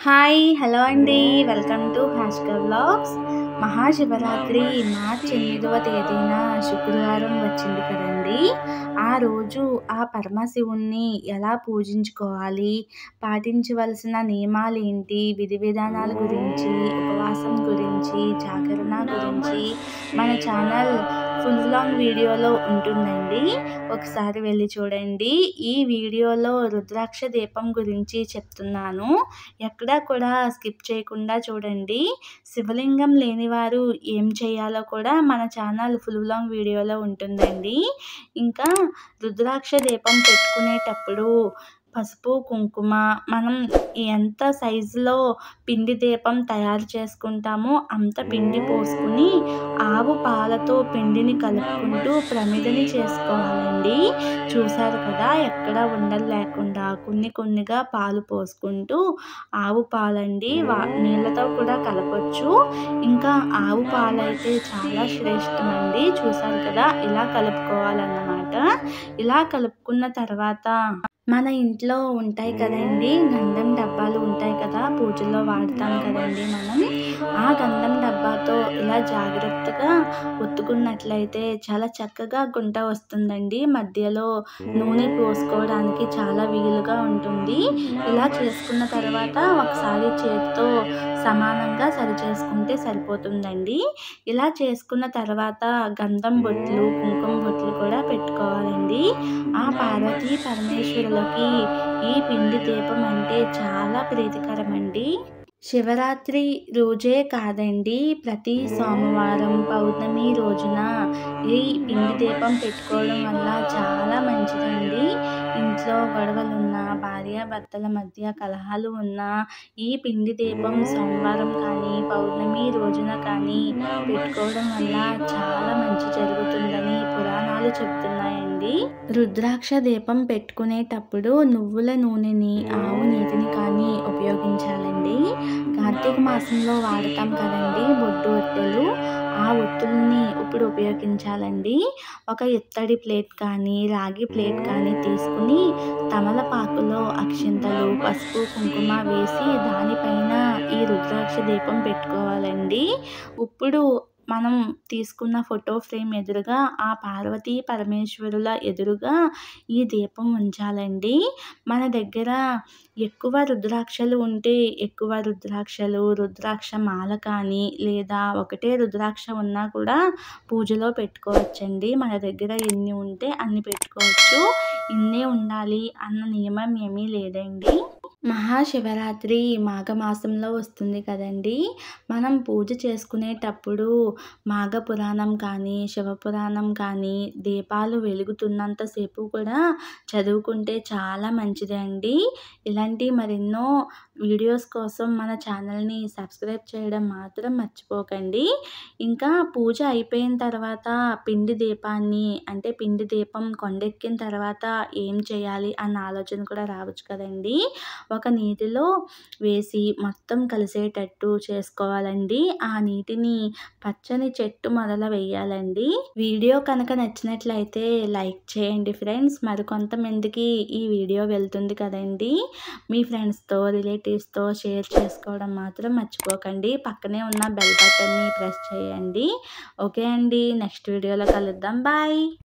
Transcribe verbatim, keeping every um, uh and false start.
Hi hello అండి. Welcome to హాష్క vlogs. Mahashivratri March ఎనిమిదవ తేదీన శుక్రవారం వచ్చింది కదండి. ఆ రోజు ఆ పరమశివుణ్ణి ఎలా పూజించుకోవాలి, పాటించవలసిన నియమాలు ఏంటి, విధి విధానాల గురించి, ఉపవాసం గురించి, జాగరణ గురించి మన ఛానల్ ఫుల్ లాంగ్ వీడియోలో ఉంటుందండి. ఒకసారి వెళ్ళి చూడండి. ఈ వీడియోలో రుద్రాక్ష దీపం గురించి చెప్తున్నాను. ఎక్కడా కూడా స్కిప్ చేయకుండా చూడండి. శివలింగం లేనివారు ఏం చేయాలో కూడా మన ఛానల్ ఫుల్ లాంగ్ వీడియోలో ఉంటుందండి. ఇంకా రుద్రాక్ష దీపం పెట్టుకునేటప్పుడు పసుపు కుంకుమ మనం ఎంత సైజులో పిండి దీపం తయారు చేసుకుంటామో అంత పిండి పోసుకుని ఆవు పాలతో పిండిని కలుపుకుంటూ ప్రమిదని చేసుకోవాలండి. చూసారు కదా, ఎక్కడ ఉండలు లేకుండా కొన్ని కొన్నిగా పాలు పోసుకుంటూ ఆవు పాలండి వా నీళ్ళతో కూడా కలపచ్చు. ఇంకా ఆవు పాలు అయితే చాలా శ్రేష్టమండి. చూసారు కదా, ఇలా కలుపుకోవాలన్నమాట. ఇలా కలుపుకున్న తర్వాత మన ఇంట్లో ఉంటాయి కదండి, గంధం డబ్బాలు ఉంటాయి కదా, పూజల్లో వాడతాం కదండి మనం. ఆ గంధం డబ్బాతో ఇలా జాగ్రత్తగా ఒత్తుకున్నట్లయితే చాలా చక్కగా గుంట వస్తుందండి. మధ్యలో నూనె పోసుకోవడానికి చాలా వీలుగా ఉంటుంది. ఇలా చేసుకున్న తర్వాత ఒకసారి చేతితో సమానంగా సరి చేసుకుంటే సరిపోతుందండి. ఇలా చేసుకున్న తర్వాత గంధం బొట్లు, కుంకుమ బొట్లు కూడా పెట్టుకోవాలండి. ఆ పార్వతీ పరమేశ్వరులకి ఈ పిండి దీపం అంటే చాలా ప్రీతికరమండి. శివరాత్రి రోజే కాదండి, ప్రతి సోమవారం పౌర్ణమి రోజున ఈ పిండి దీపం పెట్టుకోవడం వల్ల చాలా మంచిదండి. ఇంట్లో గొడవలున్నా, భార్యాభర్తల మధ్య కలహాలు ఉన్నా ఈ పిండి దీపం సోమవారం కానీ పౌర్ణమి రోజున కానీ పెట్టుకోవడం వల్ల చాలా మంచి జరుగుతుందని పురాణాలు చెప్తున్నాయండి. రుద్రాక్ష దీపం పెట్టుకునేటప్పుడు నువ్వుల నూనెని, ఆవు నీతిని కానీ ఉపయోగించాలండి. కార్తీక మాసంలో వాడతాం కదండి బొడ్డు ఒత్తులు, ఆ ఒత్తుల్ని ఇప్పుడు ఉపయోగించాలండి. ఒక ఇత్తడి ప్లేట్ కానీ రాగి ప్లేట్ కానీ తీసుకుని తమలపాకులో అక్షింతలు, పసుపు కుంకుమ వేసి దానిపైన ఈ రుద్రాక్ష దీపం పెట్టుకోవాలండి. ఇప్పుడు మనం తీసుకున్న ఫోటో ఫ్రేమ్ ఎదురుగా ఆ పార్వతీ పరమేశ్వరుల ఎదురుగా ఈ దీపం ఉంచాలండి. మన దగ్గర ఎక్కువ రుద్రాక్షలు ఉంటే ఎక్కువ రుద్రాక్షలు, రుద్రాక్ష మాల కానీ లేదా ఒకటే రుద్రాక్ష ఉన్నా కూడా పూజలో పెట్టుకోవచ్చండి. మన దగ్గర ఎన్ని ఉంటే అన్ని పెట్టుకోవచ్చు. ఇన్నే ఉండాలి అన్న నియమం ఏమీ లేదండి. మహాశివరాత్రి మాఘమాసంలో వస్తుంది కదండి. మనం పూజ చేసుకునేటప్పుడు మాఘపురాణం కానీ శివపురాణం కానీ దీపాలు వెలుగుతున్నంతసేపు కూడా చదువుకుంటే చాలా మంచిది అండి. ఇలాంటి మరెన్నో వీడియోస్ కోసం మన ఛానల్ని సబ్స్క్రైబ్ చేయడం మాత్రం మర్చిపోకండి. ఇంకా పూజ అయిపోయిన తర్వాత పిండి దీపాన్ని అంటే పిండి దీపం కొండెక్కిన తర్వాత ఏం చేయాలి అన్న ఆలోచన కూడా రావచ్చు కదండి. ఒక నీటిలో వేసి మొత్తం కలిసేటట్టు చేసుకోవాలండి. ఆ నీటిని పచ్చని చెట్టు మొదల వేయాలండి. వీడియో కనుక నచ్చినట్లయితే లైక్ చేయండి ఫ్రెండ్స్. మరికొంతమందికి ఈ వీడియో వెళ్తుంది కదండి. మీ ఫ్రెండ్స్తో, రిలేటివ్స్తో షేర్ చేసుకోవడం మాత్రం మర్చిపోకండి. పక్కనే ఉన్న బెల్ బటన్ని ప్రెస్ చేయండి. ఓకే అండి, నెక్స్ట్ వీడియోలో కలుద్దాం. బాయ్.